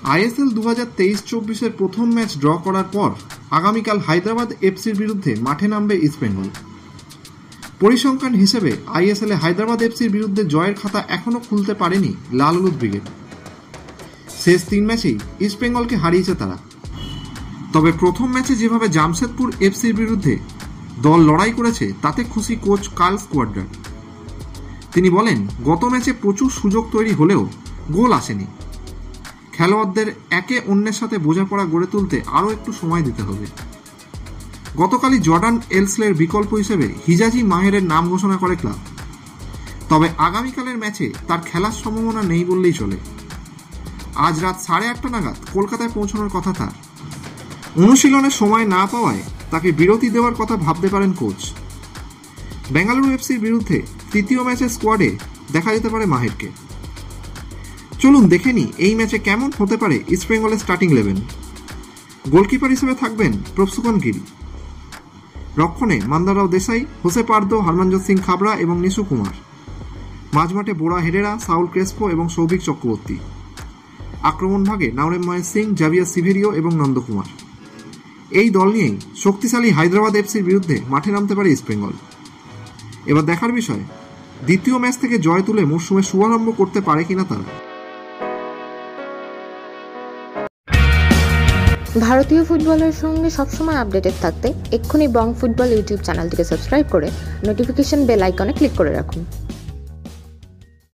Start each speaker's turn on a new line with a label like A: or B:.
A: ISL 2023-24 প্রথম match draw করার পর আগামীকাল হায়দ্রাবাদ এফসির বিরুদ্ধে মাঠে নামবে ইস্টবেঙ্গল। পরিসংখ্যান হিসেবে আইএসএলে হায়দ্রাবাদ এফসির বিরুদ্ধে জয়ের খাতা এখনও খুলতে পারেনি লাল হলুদ ব্রিগেড। শেষ 3 ম্যাচেই ইস্টবেঙ্গলকে হারিয়েছে তারা। তবে প্রথম ম্যাচে যেভাবে জামশেদপুর এফসির বিরুদ্ধে দল লড়াই করেছে তাতে খুশি কোচ কার্ল স্কোয়াড্রার। তিনি বলেন, গত ম্যাচে প্রচুর সুযোগ তৈরি হলেও গোল আসেনি। খেলোয়াড়দের একে অন্যের সাথে বোঝাপড়া গড়ে তুলতে আরও একটু সময় দিতে হবে। গতকালই জর্ডান এলসলের বিকল্প হিসেবে হিজাজি মাহেরের নাম ঘোষণা করে ক্লাব। তবে আগামীকালের ম্যাচে তার খেলার সম্ভাবনা নেই বললেই চলে। আজ রাত 8:30 নাগাদ কলকাতায় পৌঁছানোর কথা তার। অনুশীলনের সময় না পাওয়ায় তাকে বিরতি দেওয়ার কথা ভাবতে পারেন কোচ। বেঙ্গালুরু এফসির বিরুদ্ধে তৃতীয় ম্যাচের স্কোয়াডে দেখা যেতে পারে মাহেরকে। চলুন দেখে নিই এই ম্যাচে কেমন হতে পারে ইস্টবেঙ্গলের স্টার্টিং 11। গোলকিপার হিসেবে থাকবেন প্রফসুকন গিরি। রক্ষণে মান্দারাও দেশাই, হোসে পার্দো, হরমনজোত সিং খাবড়া এবং নিশু কুমার। মাঝমাঠে বোরা হেরেরা, সাউল ক্রেসপো এবং সৌভিক চক্রবর্তী। আক্রমণ ভাগে নাওরেম মহেশ সিং, জাভিয়ার সিভেরিও এবং নন্দকুমার। এই দল নিয়েই শক্তিশালী হায়দ্রাবাদ এফসির বিরুদ্ধে মাঠে নামতে পারে ইস্টবেঙ্গল। এবার দেখার বিষয়, দ্বিতীয় ম্যাচ থেকে জয় তুলে মরশুমে শুভারম্ভ করতে পারে কিনা তারা।
B: ভারতীয় ফুটবলের সঙ্গে সবসময় আপডেটেড থাকতে এক্ষুনি বং ফুটবল ইউটিউব চ্যানেলটিকে সাবস্ক্রাইব করে নোটিফিকেশন বেল আইকনে ক্লিক করে রাখুন।